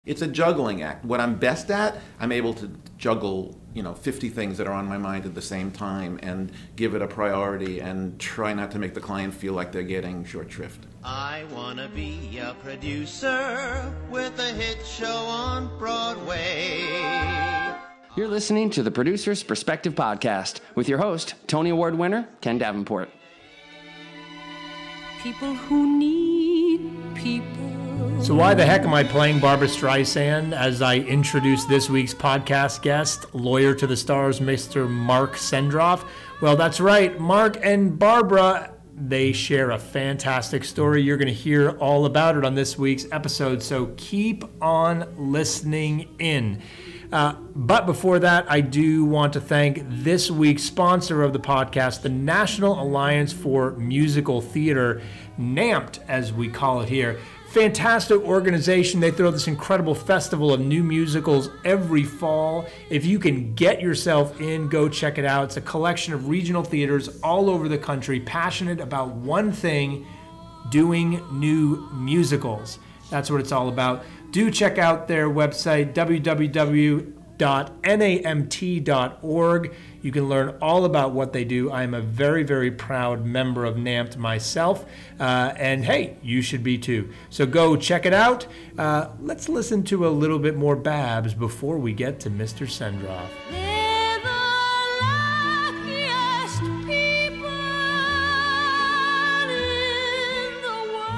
It's a juggling act. What I'm best at, I'm able to juggle, 50 things that are on my mind at the same time and give it a priority and try not to make the client feel like they're getting short shrift. I wanna be a producer with a hit show on Broadway. You're listening to the Producer's Perspective Podcast with your host, Tony Award winner, Ken Davenport. People who need people. So why the heck am I playing Barbra Streisand as I introduce this week's podcast guest, lawyer to the stars, Mr. Mark Sendroff? Well, that's right. Mark and Barbra, they share a fantastic story. You're going to hear all about it on this week's episode, so keep on listening in. But before that, I do want to thank this week's sponsor of the podcast, the National Alliance for Musical Theater, NAMT, as we call it here. Fantastic organization. They throw this incredible festival of new musicals every fall. If you can get yourself in, go check it out. It's a collection of regional theaters all over the country, passionate about one thing, doing new musicals. That's what it's all about. Do check out their website, www.namt.org. You can learn all about what they do. I'm a very, very proud member of NAMT myself. And hey, you should be too. So go check it out. Let's listen to a little bit more Babs before we get to Mr. Sendroff. They're the luckiest people in the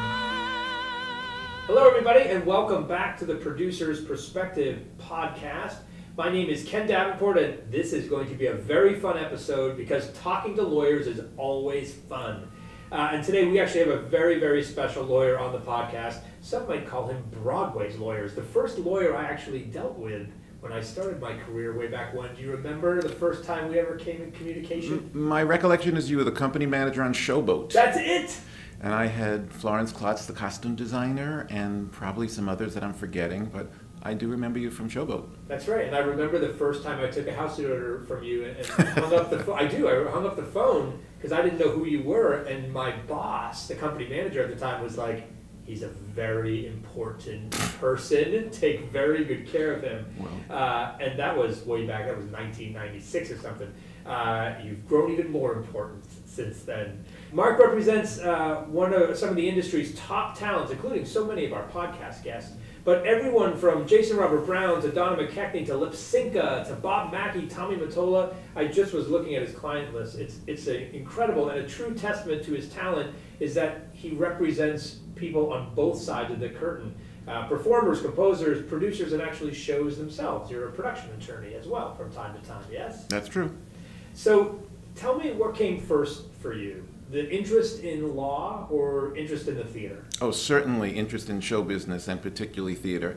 world. Hello, everybody, and welcome back to the Producer's Perspective Podcast. My name is Ken Davenport, and this is going to be a very fun episode because talking to lawyers is always fun. And today we actually have a very, very special lawyer on the podcast. Some might call him Broadway's lawyers. The first lawyer I actually dealt with when I started my career way back when. Do you remember the first time we ever came in communication? My recollection is you were the company manager on Showboat. That's it! And I had Florence Klotz, the costume designer, and probably some others that I'm forgetting, but I do remember you from Showboat. That's right, and I remember the first time I took a house order from you and hung up the phone. I hung up the phone because I didn't know who you were, and my boss, the company manager at the time, was like, he's a very important person. Take very good care of him. Wow. And that was way back, that was 1996 or something. You've grown even more important since then. Mark represents some of the industry's top talents, including so many of our podcast guests. But everyone from Jason Robert Brown to Donna McKechnie to Lipsinka to Bob Mackey, Tommy Mottola. I just was looking at his client list. It's an incredible and a true testament to his talent is that he represents people on both sides of the curtain. Performers, composers, producers, and actually shows themselves. You're a production attorney as well from time to time, yes? That's true. So tell me what came first for you. The interest in law or interest in the theater? Oh, certainly interest in show business and particularly theater.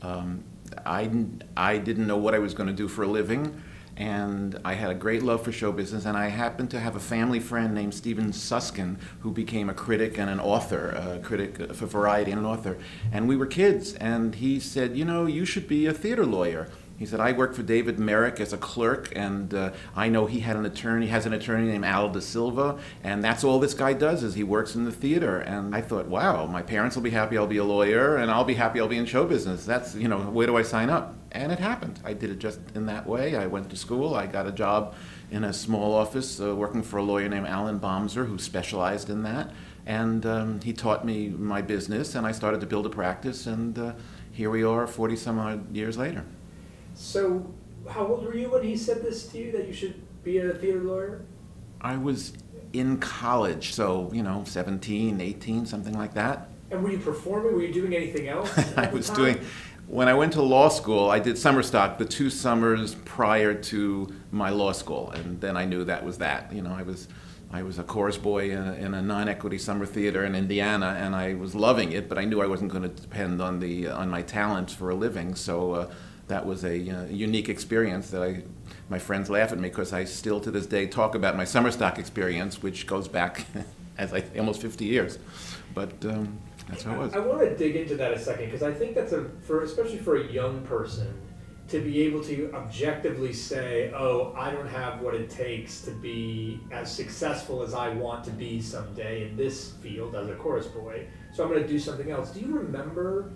I didn't know what I was going to do for a living, and I had a great love for show business, and I happened to have a family friend named Stephen Suskin who became a critic and an author, a critic for Variety and an author. And we were kids, and he said, you should be a theater lawyer. He said, I worked for David Merrick as a clerk, and I know he has an attorney named Al Da Silva, and that's all this guy does is he works in the theater. And I thought, wow, my parents will be happy I'll be a lawyer, and I'll be happy I'll be in show business. That's, where do I sign up? And it happened. I did it just in that way. I went to school. I got a job in a small office working for a lawyer named Alan Bomser who specialized in that. And he taught me my business, and I started to build a practice, and here we are 40-some-odd years later. So, how old were you when he said this to you, that you should be a theater lawyer? I was in college, so, 17, 18, something like that. And were you performing? Were you doing anything else? When I went to law school, I did summer stock the 2 summers prior to my law school, and then I knew that was that. I was a chorus boy in a non-equity summer theater in Indiana, and I was loving it, but I knew I wasn't going to depend on my talents for a living, so that was a unique experience that my friends laugh at me because I still to this day talk about my summer stock experience, which goes back as almost 50 years. But that's how it was. I want to dig into that a second because I think that's especially for a young person to be able to objectively say, oh, I don't have what it takes to be as successful as I want to be someday in this field as a chorus boy, so I'm going to do something else. Do you remember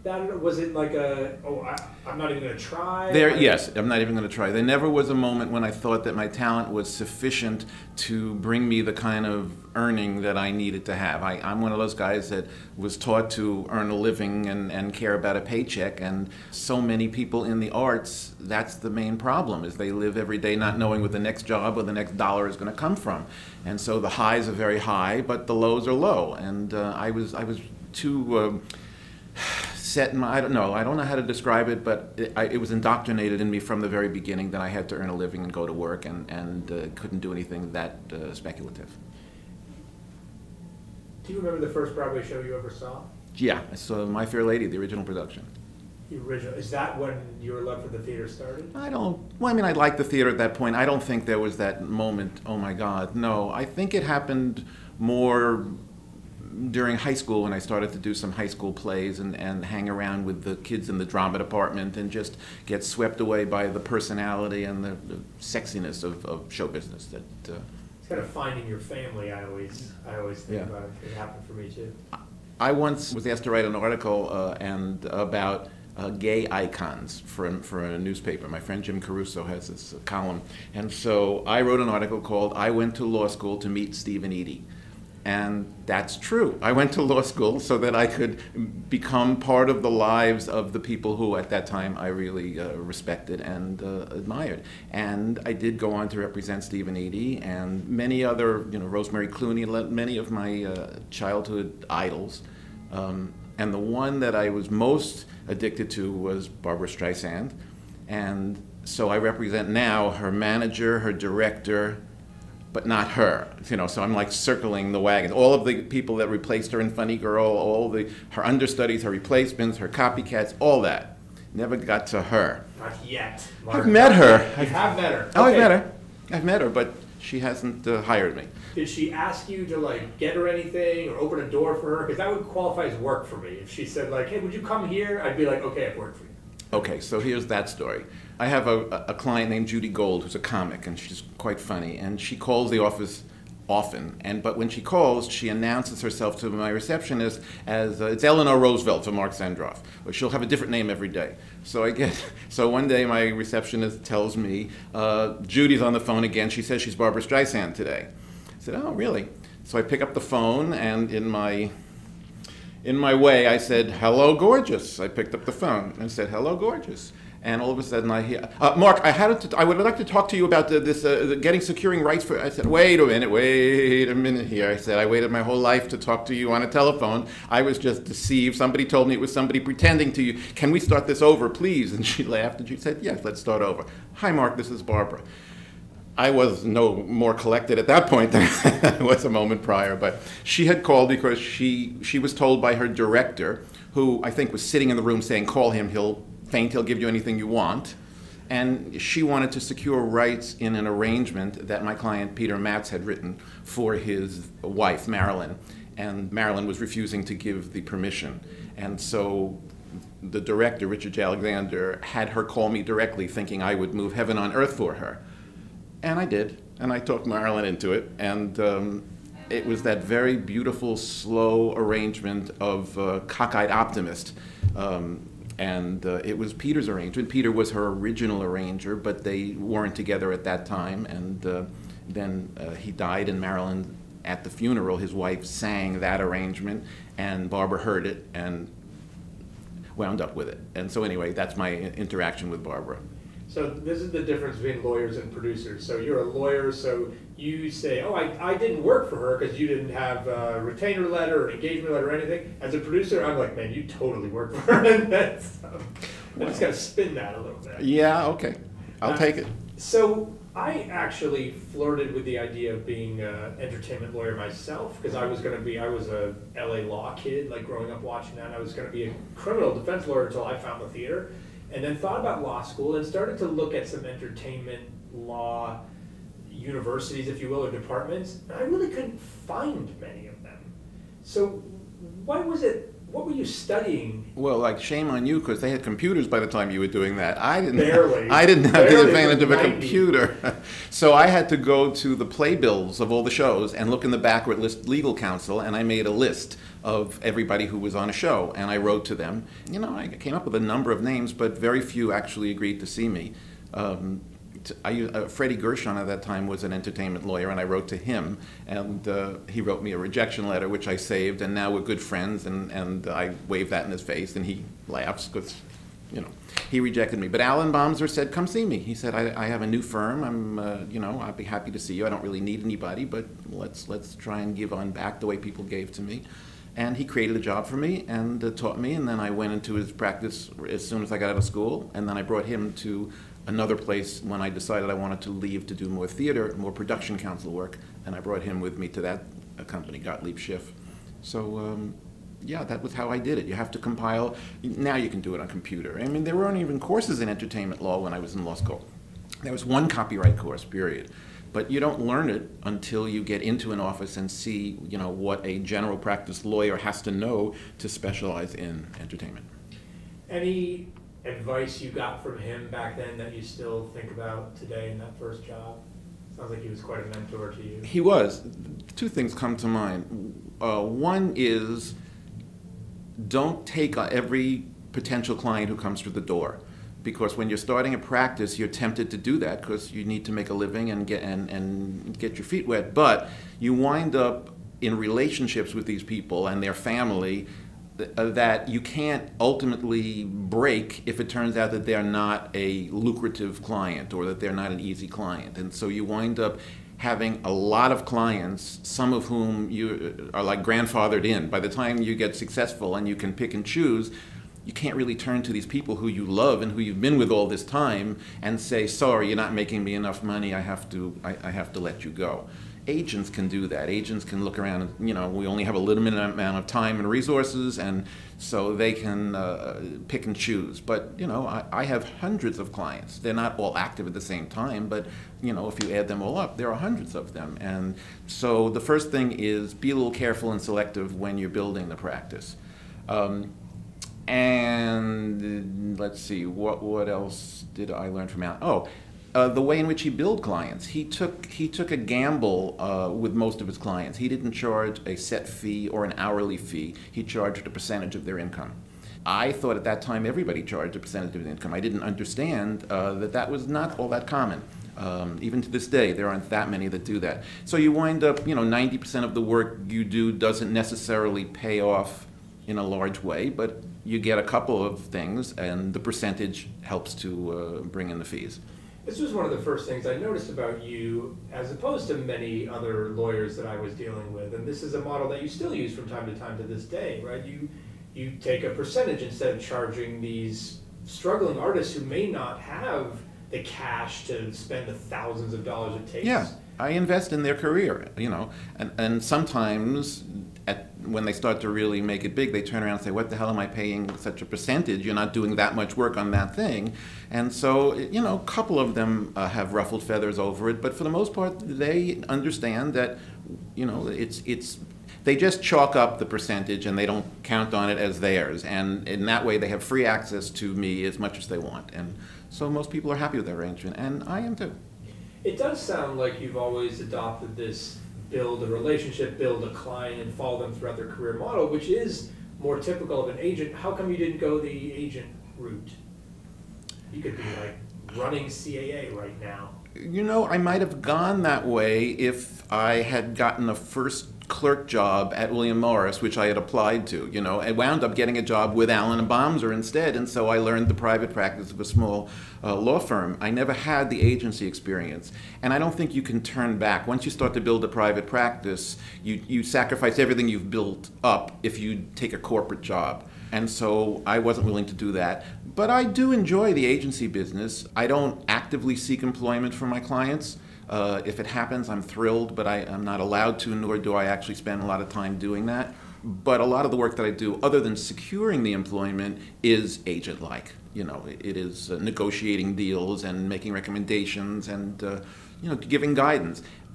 that? Was it like I'm not even going to try? Yes, I'm not even going to try. There never was a moment when I thought that my talent was sufficient to bring me the kind of earning that I needed to have. I'm one of those guys that was taught to earn a living and care about a paycheck, and so many people in the arts, that's the main problem, is they live every day not knowing what the next job or the next dollar is going to come from. And so the highs are very high, but the lows are low. And I was too set in my, I don't know how to describe it, but it was indoctrinated in me from the very beginning that I had to earn a living and go to work, and couldn't do anything that speculative. Do you remember the first Broadway show you ever saw? Yeah, I saw My Fair Lady, the original production. The original. Is that when your love for the theater started? Well, I mean, I liked the theater at that point. I don't think there was that moment, oh my God, no. I think it happened more during high school when I started to do some high school plays and hang around with the kids in the drama department and just get swept away by the personality and the sexiness of show business. That it's kind of finding your family. I always think about it. It happened for me too. I once was asked to write an article about gay icons for a newspaper. My friend Jim Caruso has this column, and so I wrote an article called "I Went to Law School to Meet Steve and Edie." And that's true. I went to law school so that I could become part of the lives of the people who, at that time, I really respected and admired. And I did go on to represent Steve and Edie and many other, Rosemary Clooney, many of my childhood idols. And the one that I was most addicted to was Barbra Streisand. And so I represent now her manager, her director, but not her, so I'm like circling the wagons. All of the people that replaced her in Funny Girl, her understudies, her replacements, her copycats, all that. Never got to her. Not yet. I've met her. You have met her. Oh, Okay. I've met her, but she hasn't hired me. Did she ask you to get her anything or open a door for her? Because that would qualify as work for me. If she said hey, would you come here? I'd be like, okay, I've worked for you. Okay, so here's that story. I have a client named Judy Gold who's a comic, and she's quite funny, and she calls the office often. But when she calls, she announces herself to my receptionist as it's Eleanor Roosevelt for Mark Sendroff. Or she'll have a different name every day. So one day my receptionist tells me, Judy's on the phone again. She says she's Barbra Streisand today. I said, oh, really? So I pick up the phone, and in my way, I said, hello, gorgeous. I picked up the phone and said, hello, gorgeous. And all of a sudden I hear, Mark, I would like to talk to you about securing rights for, I said, wait a minute here. I said, I waited my whole life to talk to you on a telephone. I was just deceived. Somebody told me it was somebody pretending to you. Can we start this over, please? And she laughed and she said, yes, let's start over. Hi, Mark, this is Barbara. I was no more collected at that point than I was a moment prior, but she had called because she was told by her director, who I think was sitting in the room saying, call him, he'll give you anything you want. And she wanted to secure rights in an arrangement that my client Peter Matz had written for his wife, Marilyn. And Marilyn was refusing to give the permission. And so the director, Richard J. Alexander, had her call me directly thinking I would move heaven on earth for her. And I did, and I talked Marilyn into it, and it was that very beautiful, slow arrangement of cockeyed optimist. It was Peter's arrangement. Peter was her original arranger, but they weren't together at that time, and then he died, and Marilyn, at the funeral, his wife sang that arrangement, and Barbara heard it and wound up with it. And so anyway, that's my interaction with Barbara. So this is the difference between lawyers and producers. So you're a lawyer, so you say, oh, I didn't work for her because you didn't have a retainer letter or an engagement letter or anything. As a producer, I'm like, man, you totally worked for her. And that's, I just got to spin that a little bit. Yeah, okay. I'll take it. So I actually flirted with the idea of being an entertainment lawyer myself because I was a LA law kid, growing up watching that. I was going to be a criminal defense lawyer until I found the theater. And then thought about law school and started to look at some entertainment law universities, if you will, or departments. And I really couldn't find many of them. So why was it What were you studying? Well, like, shame on you, because they had computers by the time you were doing that. I didn't. Barely. I didn't have the Barely advantage of a 90. computer. So I had to go to the playbills of all the shows and look in the back where it lists legal counsel, and I made a list of everybody who was on a show, and I wrote to them. You know, I came up with a number of names, but very few actually agreed to see me. Freddie Gershon at that time was an entertainment lawyer, and I wrote to him, and he wrote me a rejection letter, which I saved, and now we're good friends, and I waved that in his face, and he laughs because, you know, he rejected me. But Alan Baumser said, come see me. He said, I have a new firm. You know, I'd be happy to see you. I don't really need anybody, but let's try and give on back the way people gave to me. And he created a job for me and taught me, and then I went into his practice as soon as I got out of school, and then I brought him to another place when I decided I wanted to leave to do more theater, more production counsel work, and I brought him with me to that company, Gottlieb Schiff. So, yeah, that was how I did it. You have to compile. Now you can do it on computer. I mean, there weren't even courses in entertainment law when I was in law school. There was one copyright course, period. But you don't learn it until you get into an office and see, you know, what a general practice lawyer has to know to specialize in entertainment. Any advice you got from him back then that you still think about today in that first job? Sounds like he was quite a mentor to you. He was. Two things come to mind. One is, don't take every potential client who comes through the door. Because when you're starting a practice, you're tempted to do that because you need to make a living and get your feet wet. But you wind up in relationships with these people and their family that you can't ultimately break if it turns out that they're not a lucrative client or that they're not an easy client. And so you wind up having a lot of clients, some of whom you are like grandfathered in. By the time you get successful and you can pick and choose, you can't really turn to these people who you love and who you've been with all this time and say, sorry, you're not making me enough money, I have to let you go. Agents can do that. Agents can look around and, you know, we only have a limited amount of time and resources, and so they can pick and choose. But, you know, I have hundreds of clients. They're not all active at the same time, but, you know, if you add them all up, there are hundreds of them. And so the first thing is be a little careful and selective when you're building the practice. And let's see, what else did I learn from Alan? Oh, the way in which he billed clients. He took a gamble with most of his clients. He didn't charge a set fee or an hourly fee. He charged a percentage of their income. I thought at that time everybody charged a percentage of their income. I didn't understand that was not all that common. Even to this day, there aren't that many that do that. So you wind up, you know, 90% of the work you do doesn't necessarily pay off in a large way, but you get a couple of things, and the percentage helps to bring in the fees. This was one of the first things I noticed about you, as opposed to many other lawyers that I was dealing with, and this is a model that you still use from time to this day, right? You take a percentage instead of charging these struggling artists who may not have the cash to spend the thousands of dollars it takes. Yeah, I invest in their career, you know, and sometimes when they start to really make it big, they turn around and say, what the hell am I paying such a percentage? You're not doing that much work on that thing. And so, you know, a couple of them have ruffled feathers over it, but for the most part, they understand that, you know, they just chalk up the percentage and they don't count on it as theirs. And in that way, they have free access to me as much as they want. And so most people are happy with that arrangement, and I am too. It does sound like you've always adopted this build a relationship, build a client, and follow them throughout their career model, which is more typical of an agent. How come you didn't go the agent route? You could be like running CAA right now. You know, I might have gone that way if I had gotten a first clerk job at William Morris, which I had applied to. You know, I wound up getting a job with Allen and Baumser instead, and so I learned the private practice of a small law firm. I never had the agency experience, and I don't think you can turn back. Once you start to build a private practice, you sacrifice everything you've built up if you take a corporate job. And so I wasn't willing to do that. But I do enjoy the agency business. I don't actively seek employment for my clients. If it happens, I'm thrilled, but I'm not allowed to, nor do I actually spend a lot of time doing that. But a lot of the work that I do, other than securing the employment, is agent-like. You know, it is negotiating deals and making recommendations and, you know, giving guidance.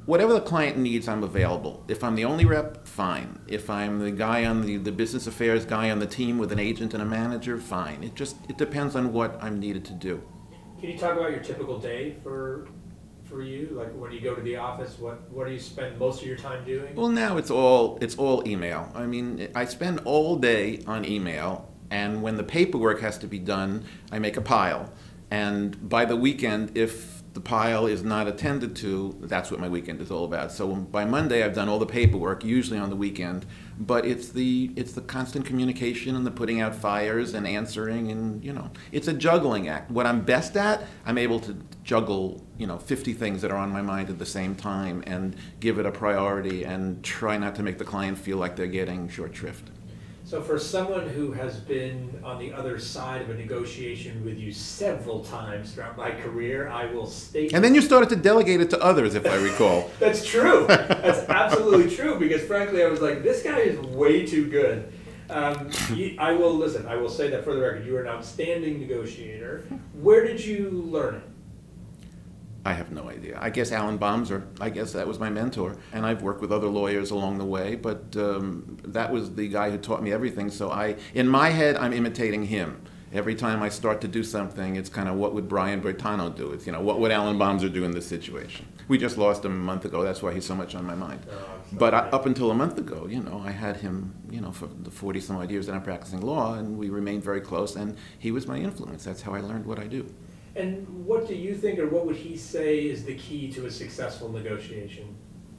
whatever the client needs, I'm available. If I'm the only rep, fine. If I'm the guy on the business affairs guy on the team with an agent and a manager, fine. It depends on what I'm needed to do. Can you talk about your typical day for you? Like when you go to the office, what do you spend most of your time doing? Well, now it's all email. I mean, I spend all day on email, and when the paperwork has to be done, I make a pile. And by the weekend, if the pile is not attended to, that's what my weekend is all about. So by Monday, I've done all the paperwork, usually on the weekend. But it's the constant communication and the putting out fires and answering, and it's a juggling act. What I'm best at, I'm able to juggle 50 things that are on my mind at the same time and give it a priority and try not to make the client feel like they're getting short shrift. So for someone who has been on the other side of a negotiation with you several times throughout my career, I will state... And then you started to delegate it to others, if I recall. That's true. That's absolutely true, because frankly I was like, this guy is way too good. I will say that for the record, you are an outstanding negotiator. Where did you learn it? I have no idea. I guess Alan Baumser, I guess that was my mentor. And I've worked with other lawyers along the way, but that was the guy who taught me everything. So in my head, I'm imitating him. Every time I start to do something, it's kind of, what would Brian Bertano do? It's, what would Alan Baumser do in this situation? We just lost him a month ago. That's why he's so much on my mind. But up until a month ago, I had him, for the 40 some odd years that I'm practicing law, and we remained very close, and he was my influence. That's how I learned what I do. And what do you think, or what would he say is the key to a successful negotiation?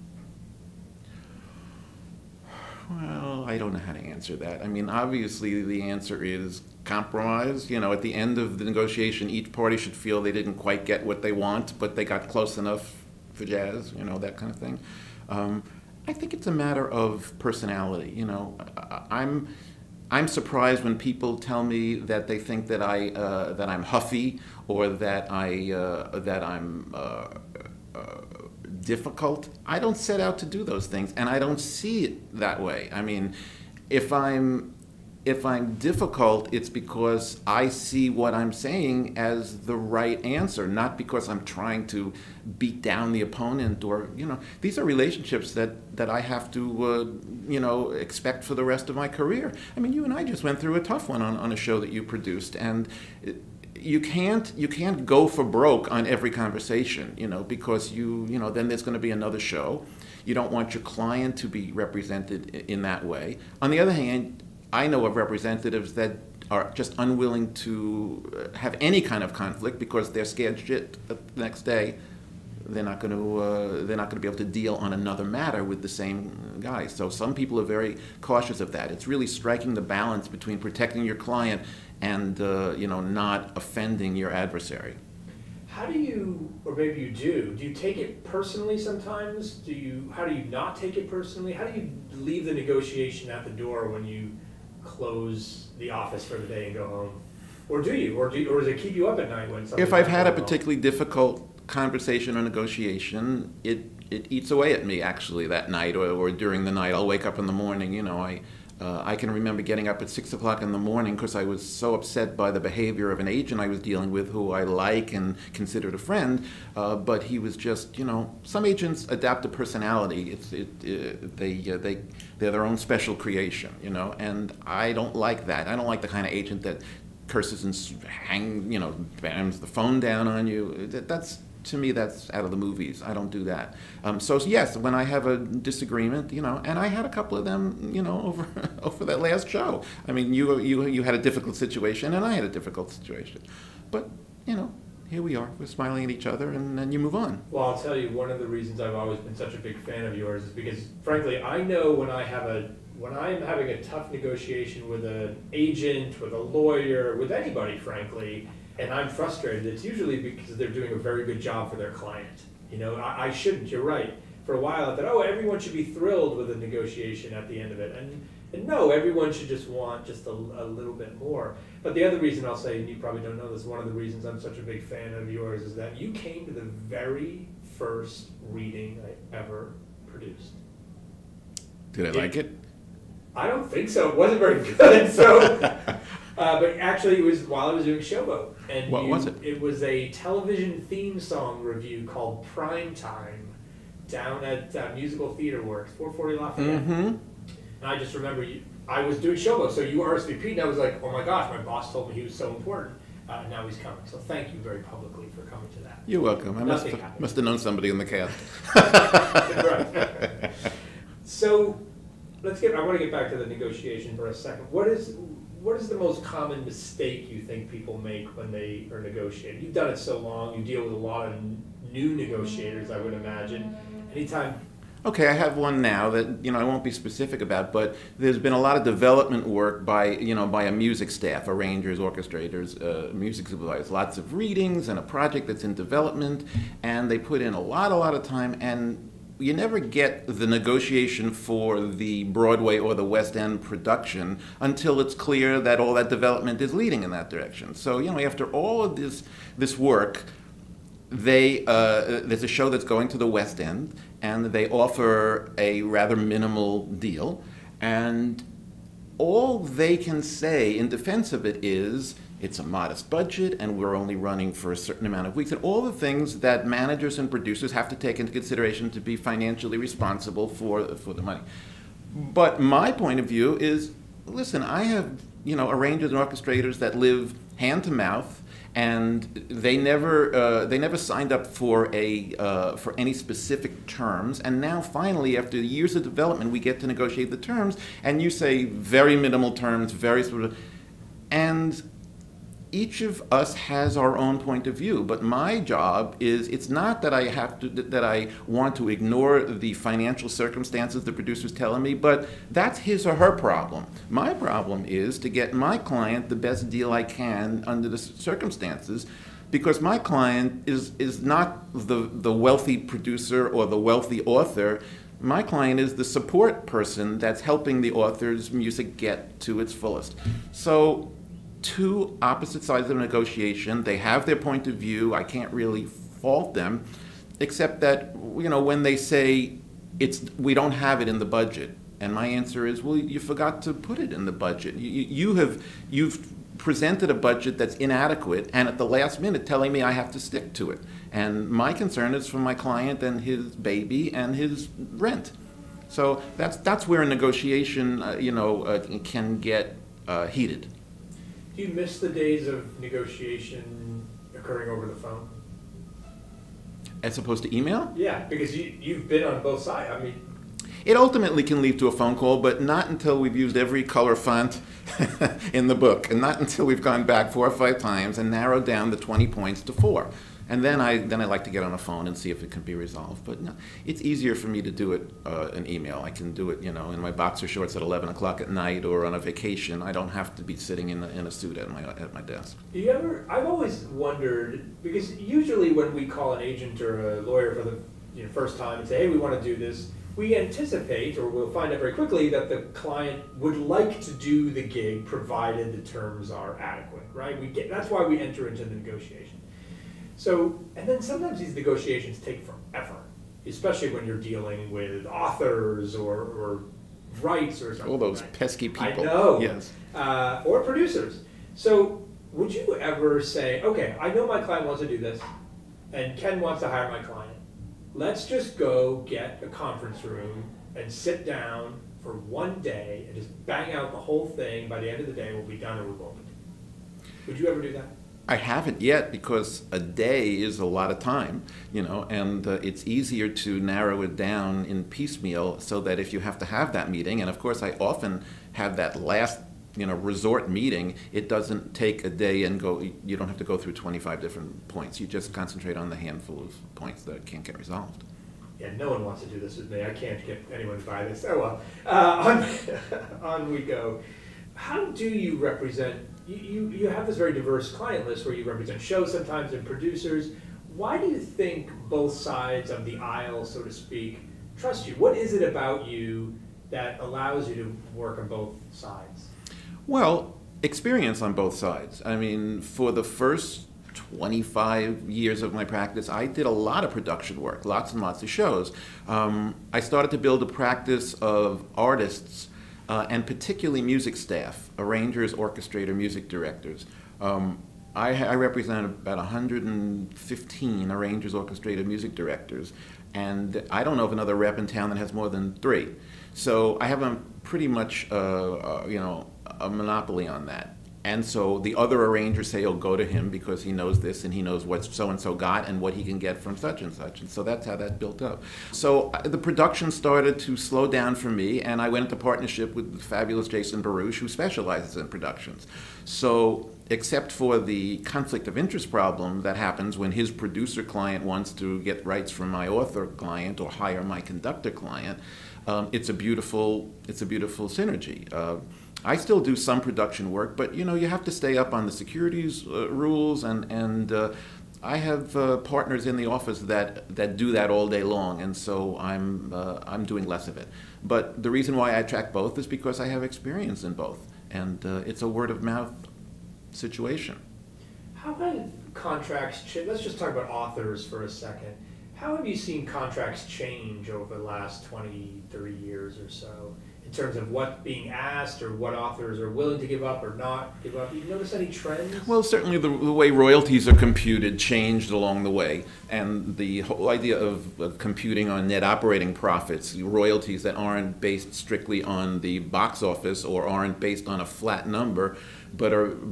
Well, I don't know how to answer that. I mean, obviously the answer is compromise. At the end of the negotiation, each party should feel they didn't quite get what they want, but they got close enough for jazz, that kind of thing. I think it's a matter of personality. I'm surprised when people tell me that they think that I'm huffy, or that I'm difficult. I don't set out to do those things, and I don't see it that way. I mean, if I'm difficult, it's because I see what I'm saying as the right answer, not because I'm trying to beat down the opponent, or, these are relationships that I have to, expect for the rest of my career. I mean, you and I just went through a tough one on a show that you produced, and you can't go for broke on every conversation, because then there's going to be another show. You don't want your client to be represented in that way. On the other hand, I know of representatives that are just unwilling to have any kind of conflict because they're scared shit the next day. They're not going to be able to deal on another matter with the same guy. So some people are very cautious of that. It's really striking the balance between protecting your client and not offending your adversary. How do you, or maybe you do you take it personally sometimes? How do you not take it personally? How do you leave the negotiation at the door when you close the office for the day and go home? Or do you? Or does it keep you up at night when something? If I've had a particularly difficult conversation or negotiation, it eats away at me actually that night, or during the night. I'll wake up in the morning, I can remember getting up at 6 o'clock in the morning because I was so upset by the behavior of an agent I was dealing with, who I like and considered a friend, but he was just, some agents adapt a personality. They're their own special creation, and I don't like that. I don't like the kind of agent that curses and bams the phone down on you. To me, that's out of the movies. I don't do that. So yes, when I have a disagreement, and I had a couple of them, over that last show. I mean, you had a difficult situation, and I had a difficult situation, but here we are. We're smiling at each other, and then you move on. Well, I'll tell you, one of the reasons I've always been such a big fan of yours is because, frankly, I know when I'm having a tough negotiation with an agent, with a lawyer, with anybody, frankly, and I'm frustrated, it's usually because they're doing a very good job for their client. I shouldn't, you're right. For a while I thought, everyone should be thrilled with a negotiation at the end of it. And no, everyone should just want just a little bit more. But the other reason I'll say, and you probably don't know this, one of the reasons I'm such a big fan of yours is that you came to the very first reading I ever produced. Did I like it? I don't think so. It wasn't very good. So, but actually, it was while I was doing Showboat. And what was it? It was a television theme song review called Prime Time down at Musical Theater Works, 440 Lafayette. Mm-hmm. And I just remember I was doing showboats, so you RSVP'd, and I was like, oh my gosh, my boss told me he was so important. Now he's coming. So thank you very publicly for coming to that. You're welcome. I must have known somebody in the cast. Right. So I want to get back to the negotiation for a second. What is the most common mistake you think people make when they are negotiating? You've done it so long. You deal with a lot of new negotiators, I would imagine. Anytime. Okay, I have one now that I won't be specific about, but there's been a lot of development work by a music staff, arrangers, orchestrators, music supervisors, lots of readings and a project that's in development, and they put in a lot of time, and you never get the negotiation for the Broadway or the West End production until it's clear that all that development is leading in that direction. So after all of this work, there's a show that's going to the West End, and they offer a rather minimal deal, and all they can say in defense of it is it's a modest budget and we're only running for a certain amount of weeks, and all the things that managers and producers have to take into consideration to be financially responsible for the money. But my point of view is, listen, I have arrangers and orchestrators that live hand to mouth, and they never signed up for any specific terms. And now finally, after years of development, we get to negotiate the terms. And you say very minimal terms, very sort of, and each of us has our own point of view. But my job is, it's not that I want to ignore the financial circumstances the producer's telling me, but that's his or her problem. My problem is to get my client the best deal I can under the circumstances, because my client is not the wealthy producer or the wealthy author. My client is the support person that's helping the author's music get to its fullest. So, two opposite sides of the negotiation. They have their point of view. I can't really fault them, except that when they say we don't have it in the budget, and my answer is, well, you forgot to put it in the budget. You've presented a budget that's inadequate, and at the last minute telling me I have to stick to it. And my concern is for my client and his baby and his rent. So that's where a negotiation can get heated. Do you miss the days of negotiation occurring over the phone? As opposed to email? Yeah, because you've been on both sides. I mean, it ultimately can lead to a phone call, but not until we've used every color font in the book, and not until we've gone back 4 or 5 times and narrowed down the 20 points to 4. And then I like to get on a phone and see if it can be resolved. But no, it's easier for me to do it in email. I can do it, in my boxer shorts at 11 o'clock at night or on a vacation. I don't have to be sitting in a suit at my desk. I've always wondered, because usually when we call an agent or a lawyer for the first time and say, hey, we want to do this, we anticipate, or we'll find out very quickly, that the client would like to do the gig provided the terms are adequate, right? That's why we enter into the negotiation. So, and then sometimes these negotiations take forever, especially when you're dealing with authors or rights or something. All those pesky people. I know. Yes. Or producers. So, would you ever say, okay, I know my client wants to do this, and Ken wants to hire my client. Let's just go get a conference room and sit down for one day and just bang out the whole thing. By the end of the day, we'll be done or we won't. Would you ever do that? I haven't yet, because a day is a lot of time, and it's easier to narrow it down in piecemeal, so that if you have to have that meeting, and of course I often have that last resort meeting, it doesn't take a day and you don't have to go through 25 different points. You just concentrate on the handful of points that can't get resolved. Yeah, no one wants to do this with me. I can't get anyone to buy this. Oh well. On we go. How do you represent, you have this very diverse client list where you represent shows sometimes and producers. Why do you think both sides of the aisle, so to speak, trust you? What is it about you that allows you to work on both sides? Well, Experience on both sides. I mean, for the first 25 years of my practice, I did a lot of production work, lots and lots of shows. I started to build a practice of artists and particularly music staff, arrangers, orchestrator, music directors. I represent about 115 arrangers, orchestrators, music directors, and I don't know of another rep in town that has more than 3. So I have a pretty much, a monopoly on that. And so the other arrangers say he'll go to him because he knows this and he knows what so-and-so got and what he can get from such and such. And so that's how that built up. So the production started to slow down for me, and I went into partnership with the fabulous Jason Baruch, who specializes in productions. So except for the conflict of interest problem that happens when his producer client wants to get rights from my author client or hire my conductor client, it's a beautiful synergy. I still do some production work, but you have to stay up on the securities rules, and I have partners in the office that do that all day long, and so I'm doing less of it. But the reason why I track both is because I have experience in both, and it's a word of mouth situation. How have contracts changed? Let's just talk about authors for a second. How have you seen contracts change over the last 20, 30 years or so, in terms of what's being asked or what authors are willing to give up or not give up? You notice any trends? Well, certainly the way royalties are computed changed along the way, and the whole idea of computing on net operating profits, royalties that aren't based strictly on the box office or aren't based on a flat number, but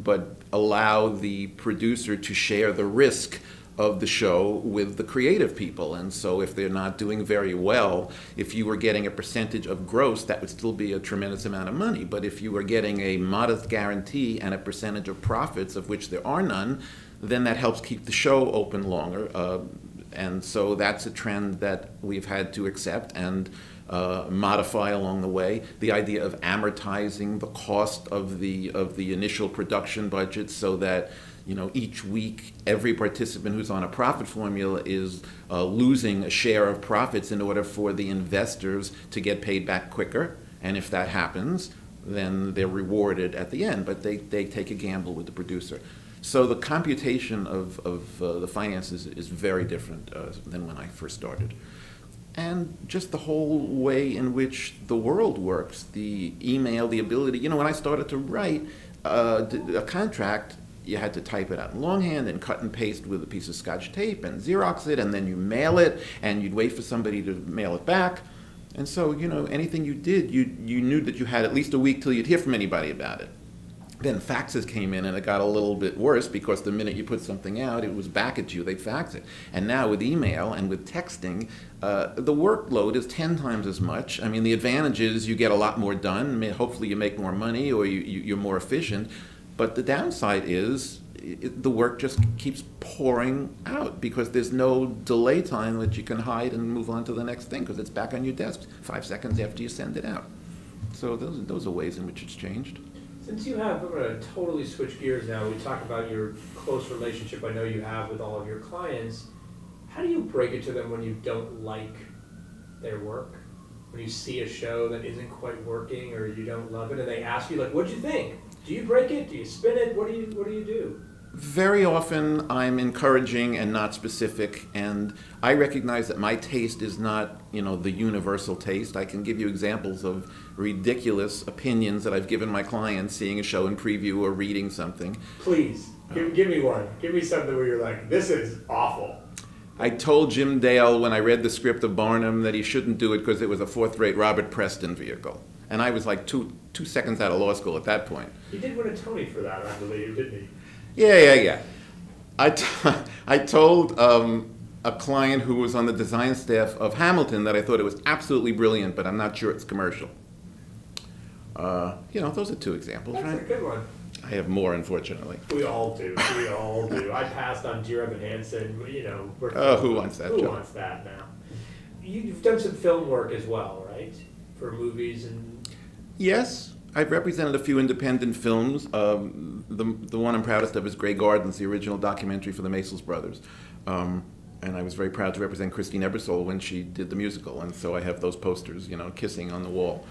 allow the producer to share the risk of the show with the creative people. And so if they're not doing very well, if you were getting a percentage of gross, that would still be a tremendous amount of money. But if you were getting a modest guarantee and a percentage of profits, of which there are none, then that helps keep the show open longer. And so that's a trend that we've had to accept and modify along the way. The idea of amortizing the cost of the initial production budget, so that each week every participant who's on a profit formula is losing a share of profits in order for the investors to get paid back quicker. And if that happens, then they're rewarded at the end, but they take a gamble with the producer. So the computation of the finances is very different than when I first started. And just the whole way in which the world works, the email, the ability, when I started to write a contract, you had to type it out in longhand and cut and paste with a piece of Scotch tape and Xerox it, and then you mail it, and you'd wait for somebody to mail it back. And so, anything you did, you knew that you had at least a week till you'd hear from anybody about it. Then faxes came in, and it got a little bit worse, because the minute you put something out, it was back at you. They'd fax it. And now with email and with texting, the workload is 10 times as much. I mean, the advantage is you get a lot more done. Hopefully you make more money, or you're more efficient. But the downside is the work just keeps pouring out, because there's no delay time that you can hide and move on to the next thing, because it's back on your desk 5 seconds after you send it out. So those are ways in which it's changed. Since you have, I'm going to totally switch gears now. We talk about your close relationship I know you have with all of your clients. How do you break it to them when you don't like their work? When you see a show that isn't quite working, or you don't love it, and they ask you, like, what'd you think? Do you break it? Do you spin it? What do you do? Very often I'm encouraging and not specific, and I recognize that my taste is not, the universal taste. I can give you examples of ridiculous opinions that I've given my clients seeing a show in preview or reading something. Please, give me one. Give me something where you're like, this is awful. I told Jim Dale when I read the script of Barnum that he shouldn't do it because it was a fourth-rate Robert Preston vehicle. And I was like two seconds out of law school at that point. He did win a Tony for that, I believe, didn't he? Yeah. I told a client who was on the design staff of Hamilton that I thought it was absolutely brilliant, but I'm not sure it's commercial. Those are 2 examples, That's right? a good one. I have more, unfortunately. We all do. I passed on Dear Evan Hansen. Who wants that? Who wants that now? You've done some film work as well, right? For movies and. Yes, I've represented a few independent films. The one I'm proudest of is Grey Gardens, the original documentary for the Maysles brothers. And I was very proud to represent Christine Ebersole when she did the musical, and so I have those posters, kissing on the wall.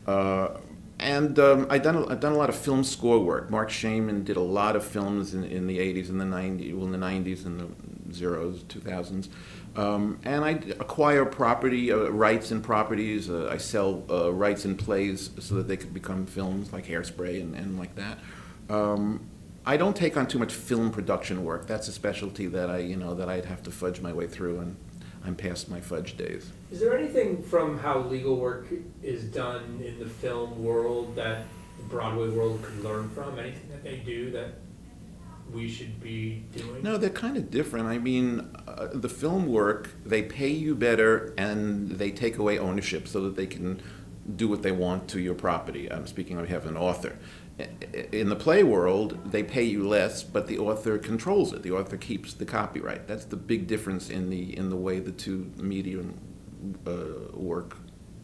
I've done a lot of film score work. Mark Shaman did a lot of films in the 80s and the 90s and the zeros, 2000s. And I acquire property, rights and properties. I sell rights in plays so that they could become films, like Hairspray and like that. I don't take on too much film production work. That's a specialty that that I'd have to fudge my way through, and I'm past my fudge days. Is there anything from how legal work is done in the film world that the Broadway world could learn from? Anything that they do that we should be doing? No, they're kind of different. I mean, the film work, they pay you better and they take away ownership so that they can do what they want to your property. I'm speaking on behalf of an author. In the play world, they pay you less, but the author controls it. The author keeps the copyright. That's the big difference in the way the two medium work.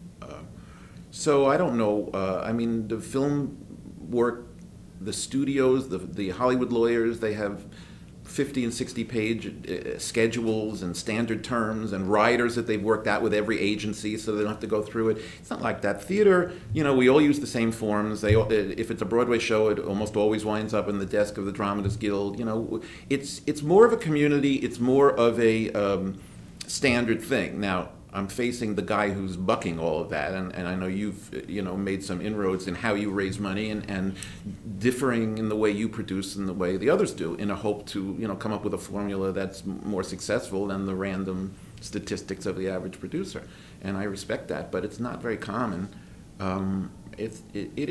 So I don't know. I mean, the film work, the studios, the Hollywood lawyers, they have 50 and 60-page schedules and standard terms and riders that they've worked out with every agency so they don't have to go through it. It's not like that. Theater, we all use the same forms. If it's a Broadway show, it almost always winds up in the desk of the Dramatists Guild. It's more of a community. It's more of a standard thing. Now, I'm facing the guy who's bucking all of that, and I know you've made some inroads in how you raise money and differing in the way you produce and the way the others do, in a hope to come up with a formula that's more successful than the random statistics of the average producer. And I respect that, but it's not very common. It's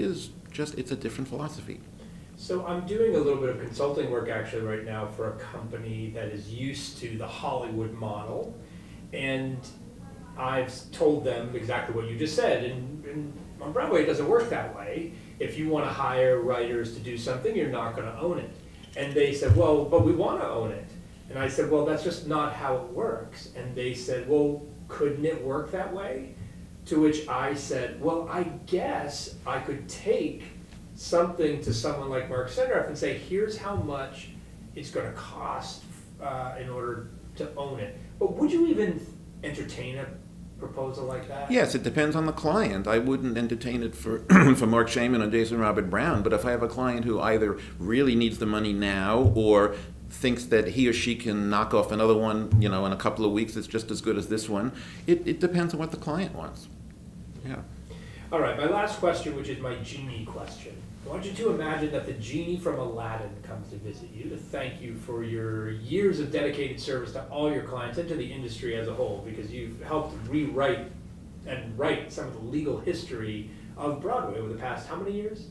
a different philosophy. So I'm doing a little bit of consulting work actually right now for a company that is used to the Hollywood model, and I've told them exactly what you just said, and on Broadway it doesn't work that way. If you want to hire writers to do something, you're not going to own it. And they said, well, but we want to own it. And I said, well, that's just not how it works. And they said, well, couldn't it work that way? To which I said, well, I guess I could take something to someone like Mark Sendroff and say, here's how much it's going to cost in order to own it. But would you even entertain a proposal like that? Yes, it depends on the client. I wouldn't entertain it for for Mark Shaman or Jason Robert Brown, but if I have a client who either really needs the money now or thinks that he or she can knock off another one, in a couple of weeks that's just as good as this one, it depends on what the client wants. Yeah. All right, my last question, which is my genie question. I want you to imagine that the genie from Aladdin comes to visit you to thank you for your years of dedicated service to all your clients and to the industry as a whole, because you've helped rewrite and write some of the legal history of Broadway over the past how many years?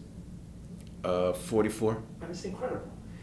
44. That's incredible.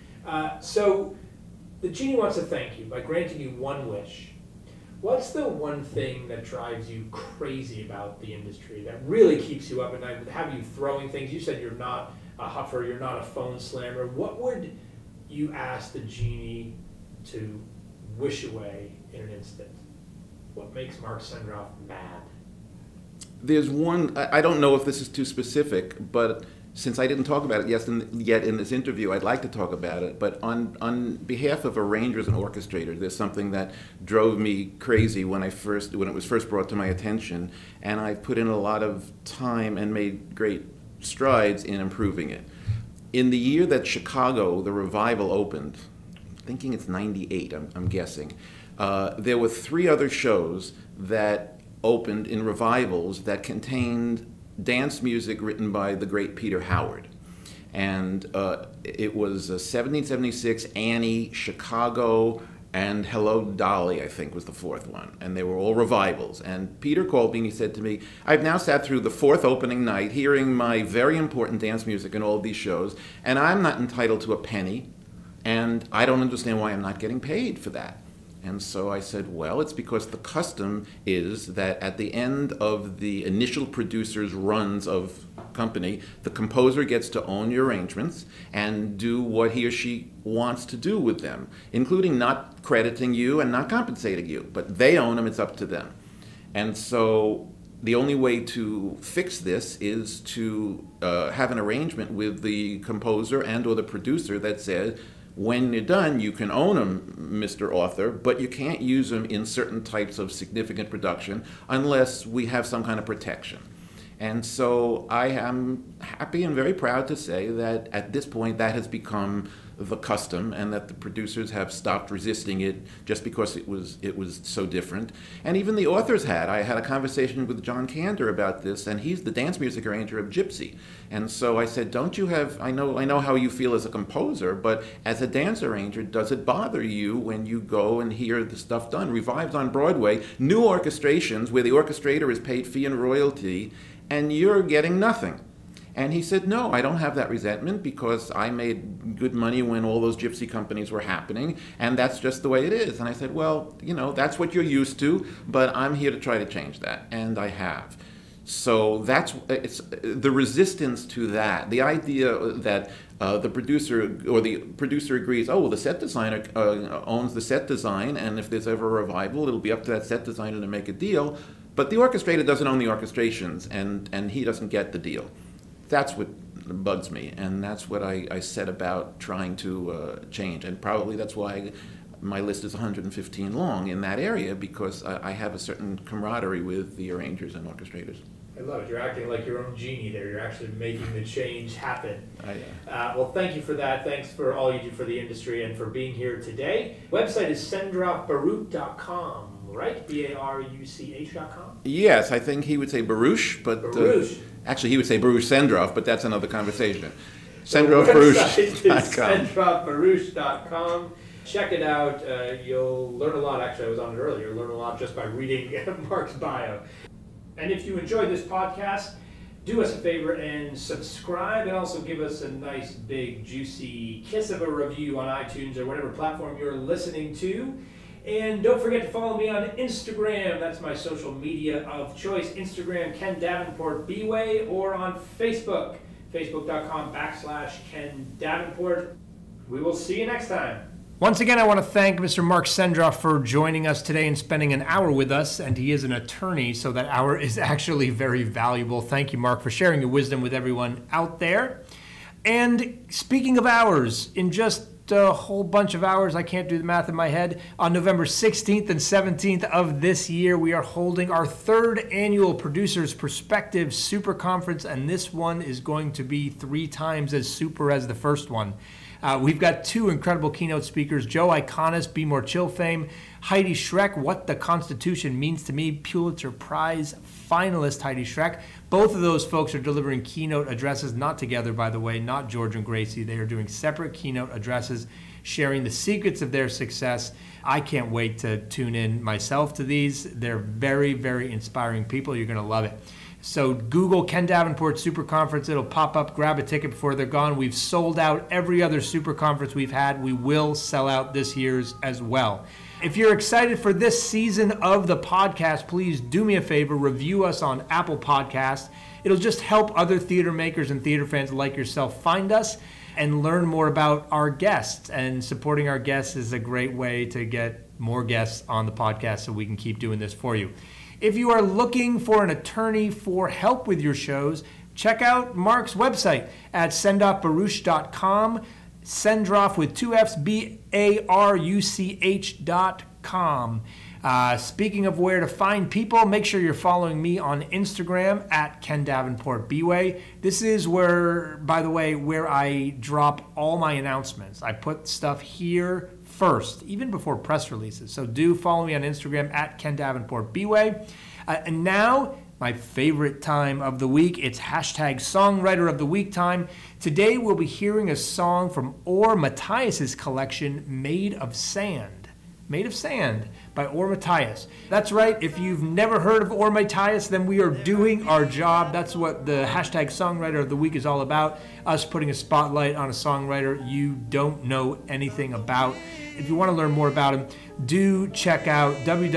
So the genie wants to thank you by granting you one wish. What's the one thing that drives you crazy about the industry, that really keeps you up at night, have you throwing things? You said you're not a huffer, you're not a phone slammer. What would you ask the genie to wish away in an instant? What makes Mark Sendroff mad? There's one, I don't know if this is too specific, but since I didn't talk about it yet in this interview, I'd like to talk about it. But on behalf of arrangers and orchestrators, there's something that drove me crazy when it was first brought to my attention, and I've put in a lot of time and made great strides in improving it. In the year that Chicago, the revival, opened, thinking it's 98, I'm guessing, there were 3 other shows that opened in revivals that contained dance music written by the great Peter Howard. And it was 1776, Annie, Chicago, and Hello Dolly, I think, was the 4th one. And they were all revivals. And Peter called me and he said to me, I've now sat through the 4th opening night hearing my very important dance music in all of these shows, and I'm not entitled to a penny, and I don't understand why I'm not getting paid for that. And so I said, well, it's because the custom is that at the end of the initial producer's runs of company, the composer gets to own your arrangements and do what he or she wants to do with them, including not crediting you and not compensating you. But they own them, it's up to them. And so the only way to fix this is to have an arrangement with the composer and or the producer that says, when you're done, you can own them, Mr. Author, but you can't use them in certain types of significant production unless we have some kind of protection. And so I am happy and very proud to say that at this point that has become the custom, and that the producers have stopped resisting it just because it was so different. And even the authors had. I had a conversation with John Kander about this, and he's the dance music arranger of Gypsy. And so I said, don't you have, I know how you feel as a composer, but as a dance arranger, does it bother you when you go and hear the stuff done? Revives on Broadway, new orchestrations where the orchestrator is paid fee and royalty, and you're getting nothing. And he said, no, I don't have that resentment because I made good money when all those gypsy companies were happening, and that's just the way it is. And I said, well, that's what you're used to, but I'm here to try to change that, and I have. So it's the resistance to that, the idea that the producer agrees, oh, well, the set designer owns the set design, and if there's ever a revival, it'll be up to that set designer to make a deal, but the orchestrator doesn't own the orchestrations, and he doesn't get the deal. That's what bugs me, and that's what I set about trying to change. And probably that's why my list is 115 long in that area, because I have a certain camaraderie with the arrangers and orchestrators. I love it. You're acting like your own genie there. You're actually making the change happen. Well, thank you for that. Thanks for all you do for the industry and for being here today. Website is sendroffbaruch.com. Right? BARUCH.com? Yes, I think he would say Baruch, but actually he would say Baruch Sendroff, but that's another conversation. Sendroffbaruch.com. Sendroffbaruch.com. Check it out. You'll learn a lot. Actually, I was on it earlier. Learn a lot just by reading Mark's bio. And if you enjoyed this podcast, do us a favor and subscribe, and also give us a nice, big, juicy kiss of a review on iTunes or whatever platform you're listening to. And don't forget to follow me on Instagram. That's my social media of choice. Instagram, Ken Davenport B-Way, or on Facebook, facebook.com/Ken Davenport. We will see you next time. Once again, I want to thank Mr. Mark Sendroff for joining us today and spending an hour with us. And he is an attorney, so that hour is actually very valuable. Thank you, Mark, for sharing your wisdom with everyone out there. And speaking of hours, in just a whole bunch of hours, I can't do the math in my head, on November 16th and 17th of this year, we are holding our third annual Producers Perspective Super Conference, and this one is going to be 3 times as super as the first one. We've got 2 incredible keynote speakers, Joe Iconis, Be More Chill fame, Heidi Schreck, What the Constitution Means to Me, Pulitzer Prize finalist Heidi Schreck. Both of those folks are delivering keynote addresses, not together, by the way, not George and Gracie. They are doing separate keynote addresses, sharing the secrets of their success. I can't wait to tune in myself to these. They're very, very inspiring people. You're going to love it. So Google Ken Davenport Super Conference. It'll pop up. Grab a ticket before they're gone. We've sold out every other Super Conference we've had. We will sell out this year's as well. If you're excited for this season of the podcast, please do me a favor, review us on Apple Podcasts. It'll just help other theater makers and theater fans like yourself find us and learn more about our guests. And supporting our guests is a great way to get more guests on the podcast so we can keep doing this for you. If you are looking for an attorney for help with your shows, check out Mark's website at sendroffbaruch.com. Sendroff with 2 F's, BARUCH.com. Speaking of where to find people, make sure you're following me on Instagram at Ken Davenport B-Way. This is where, by the way, where I drop all my announcements. I put stuff here first, even before press releases. So do follow me on Instagram at Ken Davenport B-Way. And now, my favorite time of the week, it's hashtag Songwriter of the Week time. Today we'll be hearing a song from Or Matthias's collection, Made of Sand. Made of Sand by Or Matthias. That's right, if you've never heard of Or Matthias, then we are doing our job. That's what the hashtag Songwriter of the Week is all about, us putting a spotlight on a songwriter you don't know anything about. If you want to learn more about him, do check out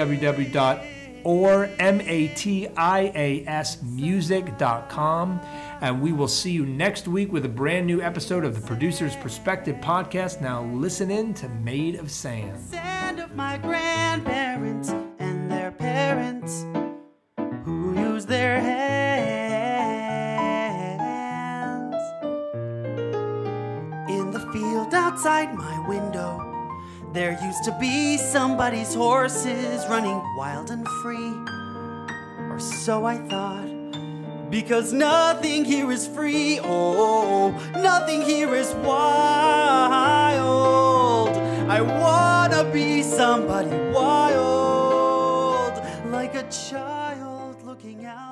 www.ormatiasmusic.com. And we will see you next week with a brand new episode of the Producer's Perspective podcast. Now listen in to Made of Sand. Sand of my grandparents and their parents who use their hands. In the field outside my window, there used to be somebody's horses running wild and free, or so I thought, because nothing here is free. Oh, nothing here is wild. be somebody wild, like a child looking out.